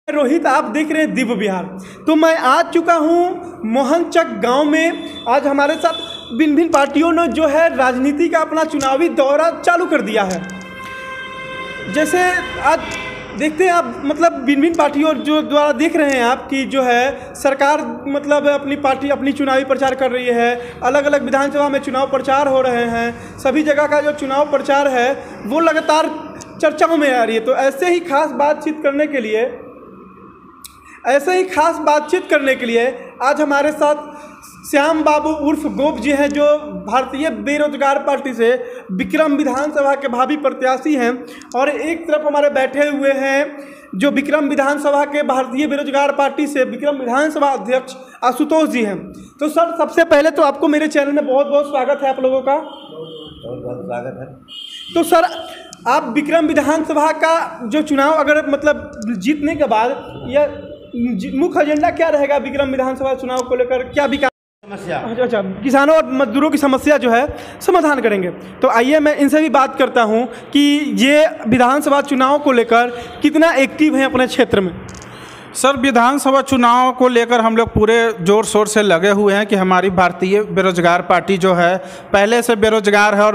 रोहित, आप देख रहे हैं दिव्य बिहार। तो मैं आ चुका हूँ मोहनचक गांव में। आज हमारे साथ भिन्न भिन्न पार्टियों ने जो है राजनीति का अपना चुनावी दौरा चालू कर दिया है। जैसे आज देखते हैं आप, मतलब भिन्न भिन्न पार्टियों जो द्वारा देख रहे हैं आप कि जो है सरकार मतलब अपनी पार्टी अपनी चुनावी प्रचार कर रही है। अलग अलग विधानसभा में चुनाव प्रचार हो रहे हैं। सभी जगह का जो चुनाव प्रचार है वो लगातार चर्चाओं में आ रही है। तो ऐसे ही खास बातचीत करने के लिए आज हमारे साथ श्याम बाबू उर्फ गोप जी हैं, जो भारतीय बेरोजगार पार्टी से विक्रम विधानसभा के भावी प्रत्याशी हैं। और एक तरफ हमारे बैठे हुए हैं जो विक्रम विधानसभा के भारतीय बेरोजगार पार्टी से विक्रम विधानसभा अध्यक्ष आशुतोष जी हैं। तो सर, सबसे पहले तो आपको मेरे चैनल में बहुत बहुत स्वागत है आप लोगों का। बहुत बहुत स्वागत है। तो सर, आप विक्रम विधानसभा का जो चुनाव अगर मतलब जीतने के बाद यह मुख्य एजेंडा क्या रहेगा विक्रम विधानसभा चुनाव को लेकर? क्या विकास समस्या? अच्छा, किसानों और मजदूरों की समस्या जो है समाधान करेंगे। तो आइए मैं इनसे भी बात करता हूं कि ये विधानसभा चुनाव को लेकर कितना एक्टिव हैं अपने क्षेत्र में। सर, विधानसभा चुनाव को लेकर हम लोग पूरे जोर शोर से लगे हुए हैं कि हमारी भारतीय बेरोजगार पार्टी जो है पहले से बेरोजगार है और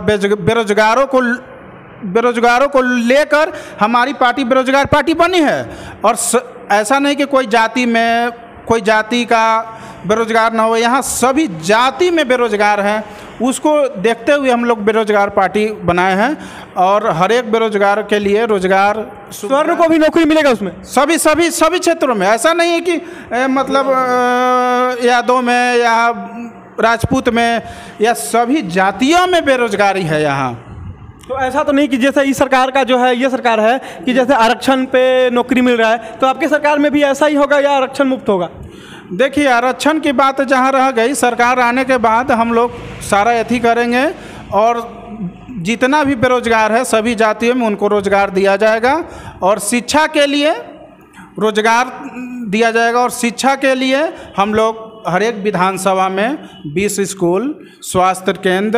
बेरोजगारों को लेकर हमारी पार्टी बेरोजगार पार्टी बनी है। और ऐसा नहीं कि कोई जाति का बेरोजगार ना हो, यहाँ सभी जाति में बेरोजगार हैं। उसको देखते हुए हम लोग बेरोजगार पार्टी बनाए हैं और हर एक बेरोजगार के लिए रोजगार, स्वर्ण को भी नौकरी मिलेगा उसमें, सभी क्षेत्रों में। ऐसा नहीं है कि मतलब यादव में या राजपूत में या सभी जातियों में बेरोजगारी है यहाँ। तो ऐसा तो नहीं कि जैसे इस सरकार का जो है ये सरकार है कि जैसे आरक्षण पे नौकरी मिल रहा है, तो आपके सरकार में भी ऐसा ही होगा या आरक्षण मुक्त होगा? देखिए, आरक्षण की बात जहाँ रह गई, सरकार आने के बाद हम लोग सारा एथी करेंगे और जितना भी बेरोजगार है सभी जातियों में उनको रोजगार दिया जाएगा और शिक्षा के लिए रोजगार दिया जाएगा। और शिक्षा के लिए हम लोग हर एक विधानसभा में 20 स्कूल, स्वास्थ्य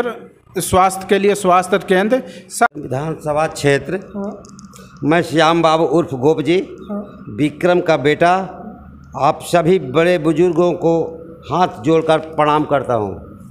केंद्र विधानसभा क्षेत्र। मैं श्याम बाबू उर्फ गोप जी, विक्रम का बेटा, आप सभी बड़े बुजुर्गों को हाथ जोड़कर प्रणाम करता हूं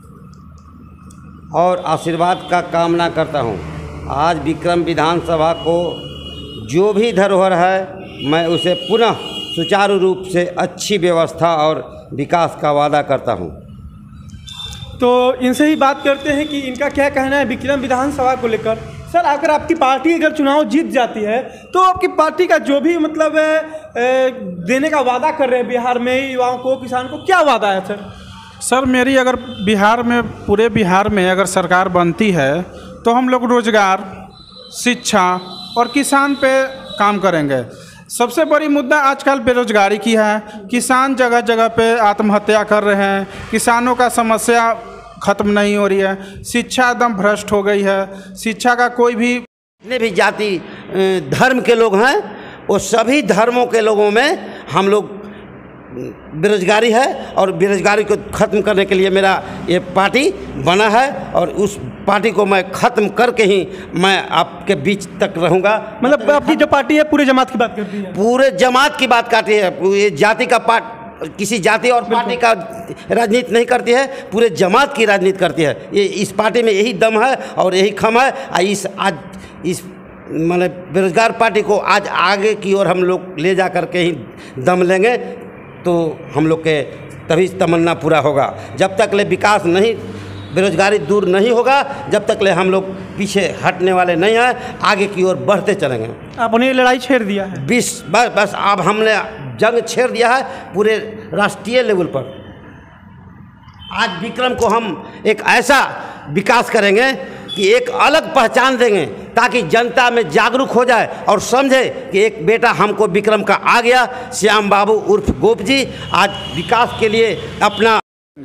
और आशीर्वाद का कामना करता हूं। आज विक्रम विधानसभा को जो भी धरोहर है मैं उसे पुनः सुचारू रूप से अच्छी व्यवस्था और विकास का वादा करता हूं। तो इनसे ही बात करते हैं कि इनका क्या कहना है विक्रम विधानसभा को लेकर। सर, अगर आपकी पार्टी अगर चुनाव जीत जाती है तो आपकी पार्टी का जो भी मतलब देने का वादा कर रहे हैं बिहार में युवाओं को, किसान को, क्या वादा है सर? सर, मेरी अगर पूरे बिहार में अगर सरकार बनती है तो हम लोग रोजगार, शिक्षा और किसान पे काम करेंगे। सबसे बड़ी मुद्दा आजकल बेरोजगारी की है। किसान जगह जगह पे आत्महत्या कर रहे हैं, किसानों का समस्या ख़त्म नहीं हो रही है, शिक्षा एकदम भ्रष्ट हो गई है। शिक्षा का कोई भी जितने भी जाति धर्म के लोग हैं वो सभी धर्मों के लोगों में हम लोग बेरोजगारी है और बेरोजगारी को ख़त्म करने के लिए मेरा ये पार्टी बना है और उस पार्टी को मैं ख़त्म करके ही मैं आपके बीच तक रहूँगा। मतलब आपकी जो पार्टी है पूरे जमात की बात करती है? पूरे जमात की बात करती है। ये जाति का किसी जाति और पार्टी का राजनीति नहीं करती है, पूरे जमात की राजनीति करती है। ये इस पार्टी में यही दम है और यही खम है। इस मतलब बेरोजगार पार्टी को आज आगे की ओर हम लोग ले जा कर के ही दम लेंगे तो हम लोग के तभी तमन्ना पूरा होगा। जब तक ले विकास नहीं, बेरोजगारी दूर नहीं होगा, जब तक ले हम लोग पीछे हटने वाले नहीं हैं, आगे की ओर बढ़ते चलेंगे। आपने लड़ाई छेड़ दिया है? बस अब हमने जंग छेड़ दिया है पूरे राष्ट्रीय लेवल पर। आज विक्रम को हम एक ऐसा विकास करेंगे कि एक अलग पहचान देंगे ताकि जनता में जागरूक हो जाए और समझे कि एक बेटा हमको विक्रम का आ गया। श्याम बाबू उर्फ गोप जी आज विकास के लिए अपना।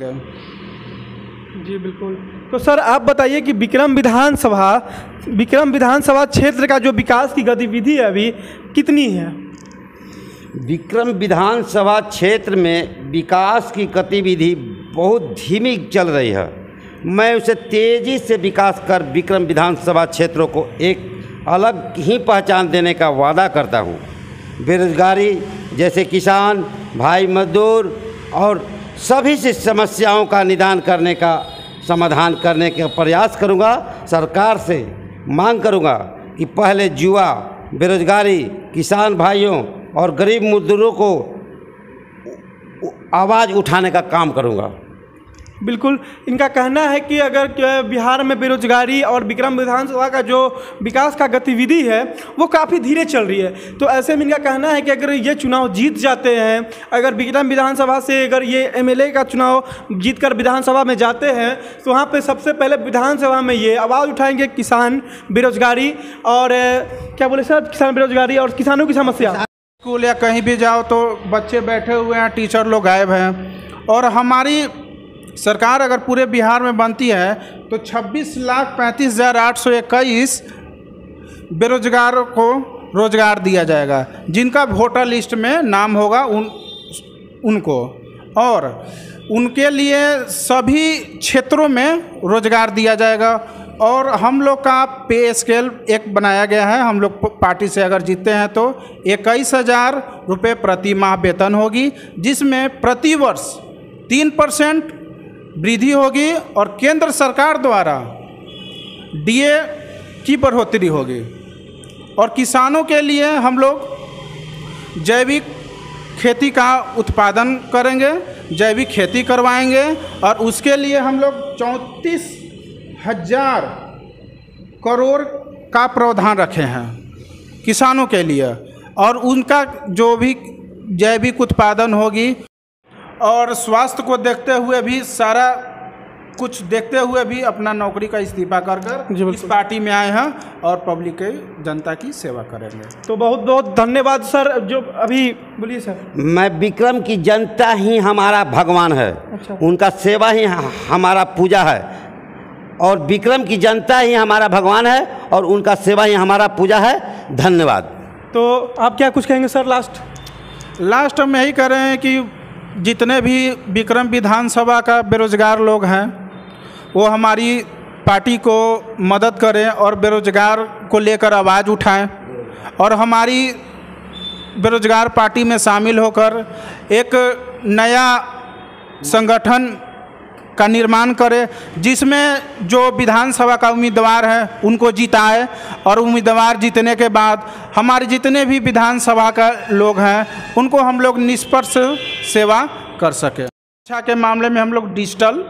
जी बिल्कुल। तो सर, आप बताइए कि विक्रम विधानसभा क्षेत्र का जो विकास की गतिविधि है अभी कितनी है? विक्रम विधानसभा क्षेत्र में विकास की गतिविधि बहुत धीमी चल रही है। मैं उसे तेज़ी से विकास कर विक्रम विधानसभा क्षेत्रों को एक अलग ही पहचान देने का वादा करता हूं। बेरोजगारी जैसे किसान भाई मजदूर और सभी से समस्याओं का निदान करने का समाधान करने का प्रयास करूंगा। सरकार से मांग करूंगा कि पहले जुआ, बेरोजगारी, किसान भाइयों और गरीब मजदूरों को आवाज़ उठाने का काम करूंगा। बिल्कुल, इनका कहना है कि अगर बिहार में बेरोजगारी और विक्रम विधानसभा का जो विकास का गतिविधि है वो काफ़ी धीरे चल रही है, तो ऐसे में इनका कहना है कि अगर ये चुनाव जीत जाते हैं, अगर विक्रम विधानसभा से अगर ये एमएलए का चुनाव जीतकर विधानसभा में जाते हैं तो वहाँ पे सबसे पहले विधानसभा में ये आवाज़ उठाएंगे किसान बेरोजगारी और क्या बोले सर, किसान बेरोजगारी और किसानों की समस्या। स्कूल या कहीं भी जाओ तो बच्चे बैठे हुए हैं, टीचर लोग गायब हैं। और हमारी सरकार अगर पूरे बिहार में बनती है तो 26,35,821 बेरोजगारों को रोजगार दिया जाएगा, जिनका वोटर लिस्ट में नाम होगा उनको, और उनके लिए सभी क्षेत्रों में रोजगार दिया जाएगा। और हम लोग का पे स्केल एक बनाया गया है, हम लोग पार्टी से अगर जीतते हैं तो 21,000 रुपये प्रति माह वेतन होगी, जिसमें प्रति वर्ष 3% वृद्धि होगी और केंद्र सरकार द्वारा डीए की बढ़ोतरी होगी। और किसानों के लिए हम लोग जैविक खेती का उत्पादन करेंगे, जैविक खेती करवाएंगे और उसके लिए हम लोग 34,000 करोड़ का प्रावधान रखे हैं किसानों के लिए। और उनका जो भी जैविक उत्पादन होगी और स्वास्थ्य को देखते हुए भी, सारा कुछ देखते हुए भी अपना नौकरी का इस्तीफा कर इस पार्टी में आए हैं और पब्लिक के जनता की सेवा करेंगे। तो बहुत बहुत धन्यवाद सर। जो अभी बोलिए सर। मैं विक्रम की जनता ही हमारा भगवान है। अच्छा। उनका सेवा ही हमारा पूजा है और विक्रम की जनता ही हमारा भगवान है और उनका सेवा ही हमारा पूजा है। धन्यवाद। तो आप क्या कुछ कहेंगे सर? लास्ट हम यही कह रहे हैं कि जितने भी विक्रम विधानसभा का बेरोजगार लोग हैं वो हमारी पार्टी को मदद करें और बेरोजगार को लेकर आवाज़ उठाएं और हमारी बेरोजगार पार्टी में शामिल होकर एक नया संगठन का निर्माण करें, जिसमें जो विधानसभा का उम्मीदवार है उनको जिताए और उम्मीदवार जीतने के बाद हमारे जितने भी विधानसभा का लोग हैं उनको हम लोग निष्पक्ष सेवा कर सकें। शिक्षा के मामले में हम लोग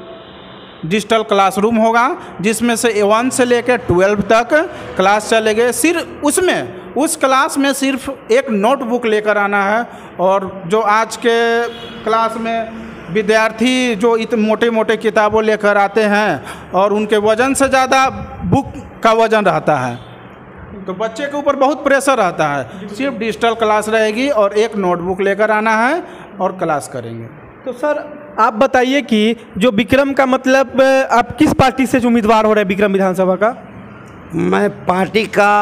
डिजिटल क्लासरूम होगा, जिसमें से 1 से लेकर 12 तक क्लास चलेंगे। सिर्फ उस क्लास में सिर्फ एक नोटबुक लेकर आना है और जो आज के क्लास में विद्यार्थी जो मोटे मोटे किताबों लेकर आते हैं और उनके वज़न से ज़्यादा बुक का वज़न रहता है, तो बच्चे के ऊपर बहुत प्रेशर रहता है। सिर्फ डिजिटल क्लास रहेगी और एक नोटबुक लेकर आना है और क्लास करेंगे। तो सर आप बताइए कि जो विक्रम का मतलब आप किस पार्टी से उम्मीदवार हो रहे हैं विक्रम विधानसभा का? मैं पार्टी का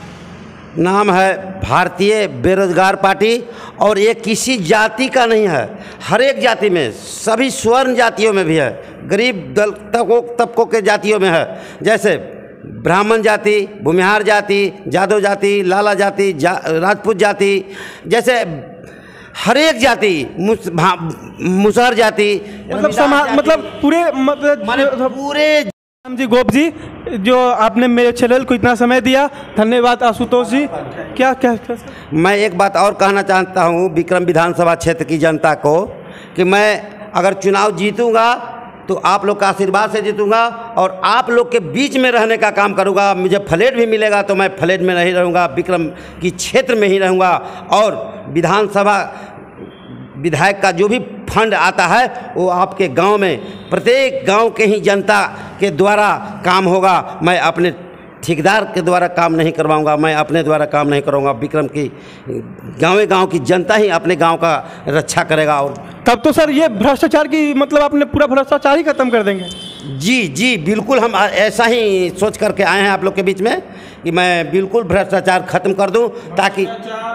नाम है भारतीय बेरोजगार पार्टी और ये किसी जाति का नहीं है, हर एक जाति में, सभी स्वर्ण जातियों में भी है, गरीब तबकों के जातियों में है। जैसे ब्राह्मण जाति, भूमिहार जाति, यादव जाति, लाला जाति, राजपूत जाति, जैसे हर एक जाति, मुसहर जाति, मतलब पूरे जी गोप जी, जो आपने मेरे चैनल को इतना समय दिया, धन्यवाद। आशुतोष जी क्या मैं एक बात और कहना चाहता हूँ विक्रम विधानसभा क्षेत्र की जनता को कि मैं अगर चुनाव जीतूंगा तो आप लोग का आशीर्वाद से जीतूंगा और आप लोग के बीच में रहने का काम करूंगा। मुझे फ्लैट भी मिलेगा तो मैं फ्लैट में नहीं रहूंगा, विक्रम की क्षेत्र में ही रहूंगा और विधानसभा विधायक का जो भी फंड आता है वो आपके गांव में, प्रत्येक गांव के ही जनता के द्वारा काम होगा। मैं अपने ठेकेदार के द्वारा काम नहीं करवाऊंगा, मैं अपने द्वारा काम नहीं करूंगा। विक्रम की गाँव की जनता ही अपने गांव का रक्षा करेगा। और तब तो सर ये भ्रष्टाचार की मतलब आपने पूरा भ्रष्टाचार ही खत्म कर देंगे? जी बिल्कुल, हम ऐसा ही सोच करके आए हैं आप लोग के बीच में कि मैं बिल्कुल भ्रष्टाचार खत्म कर दूं ताकि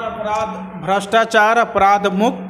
भ्रष्टाचार अपराध मुक्त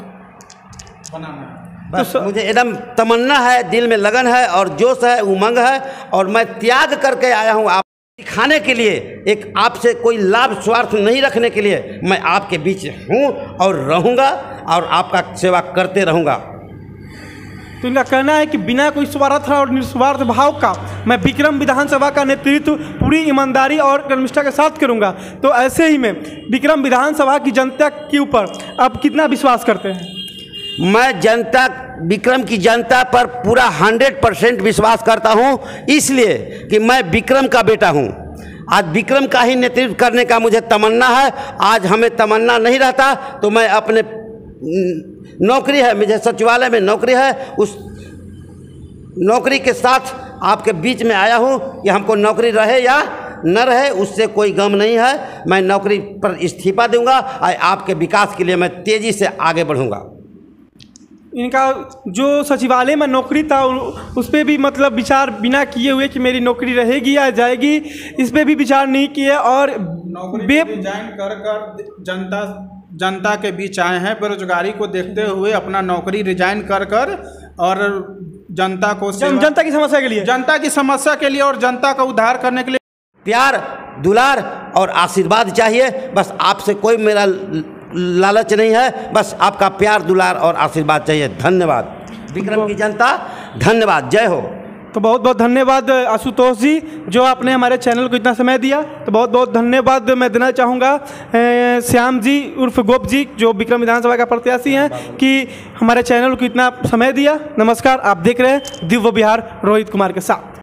बनाना। बस मुझे एकदम तमन्ना है, दिल में लगन है और जोश है, उमंग है और मैं त्याग करके आया हूँ। आप दिखाने के लिए, एक आपसे कोई लाभ स्वार्थ नहीं रखने के लिए मैं आपके बीच हूँ और रहूँगा और आपका सेवा करते रहूँगा। तो इनका कहना है कि बिना कोई स्वार्थ और निस्वार्थ भाव का मैं विक्रम विधानसभा का नेतृत्व पूरी ईमानदारी और कर्मनिष्ठा के साथ करूंगा। तो ऐसे ही में विक्रम विधानसभा की जनता के ऊपर आप कितना विश्वास करते हैं? मैं जनता, विक्रम की जनता पर पूरा 100% विश्वास करता हूं, इसलिए कि मैं विक्रम का बेटा हूं। आज विक्रम का ही नेतृत्व करने का मुझे तमन्ना है। आज हमें तमन्ना नहीं रहता तो मैं अपने नौकरी है, मुझे सचिवालय में नौकरी है, उस नौकरी के साथ आपके बीच में आया हूं कि हमको नौकरी रहे या न रहे उससे कोई गम नहीं है। मैं नौकरी पर इस्तीफा दूंगा और आपके विकास के लिए मैं तेज़ी से आगे बढ़ूंगा। इनका जो सचिवालय में नौकरी था उस पर भी मतलब विचार बिना किए हुए कि मेरी नौकरी रहेगी या जाएगी, इस पर भी विचार नहीं किए और नौकरी रिजाइन कर जनता के बीच आए हैं। बेरोजगारी को देखते हुए अपना नौकरी रिजाइन कर और जनता को जनता की समस्या के लिए और जनता का उद्धार करने के लिए प्यार, दुलार और आशीर्वाद चाहिए। बस आपसे कोई मेरा लालच नहीं है, बस आपका प्यार, दुलार और आशीर्वाद चाहिए। धन्यवाद विक्रम की जनता, धन्यवाद। जय हो। तो बहुत बहुत धन्यवाद आशुतोष जी, जो आपने हमारे चैनल को इतना समय दिया। तो बहुत बहुत धन्यवाद मैं देना चाहूँगा श्याम जी उर्फ गोप जी, जो विक्रम विधानसभा का प्रत्याशी हैं, कि हमारे चैनल को इतना समय दिया। नमस्कार, आप देख रहे हैं दिव्य बिहार रोहित कुमार के साथ।